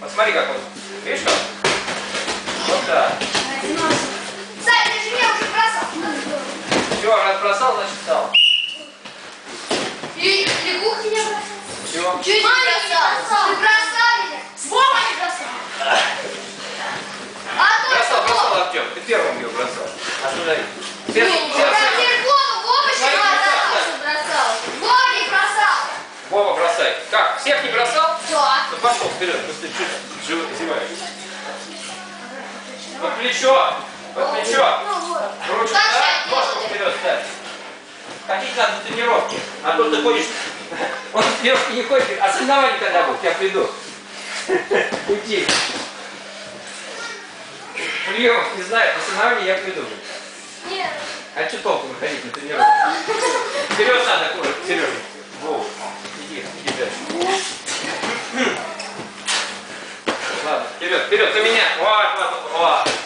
Посмотри, как он. Видишь как? Вот так. Сань, ты же меня уже бросал. Все, раз бросал, значит стал. И лягух меня бросал. Все. Чуть не бросал. Ты бросал меня. Вова не бросал. Бросал, Артем. Ты первым ее бросал. Останови. Вова бросай. Как? Всех не бросал? Да. Ну пошел вперед, просто чуть зеваешь. Под плечо. Под плечо. Ручку, да? Ножку вперед ставь. Ходить надо в тренировке. А то ты ходишь. Он в тренировке не ходит. А соревнования когда будут? Я приду. Уйти. Приемов не знаю, на соревнования я приду. Нет. А что толку выходить на тренировку? Вперед надо, Сережа. Вов, иди дальше. Ладно, вперед, на меня. Вот.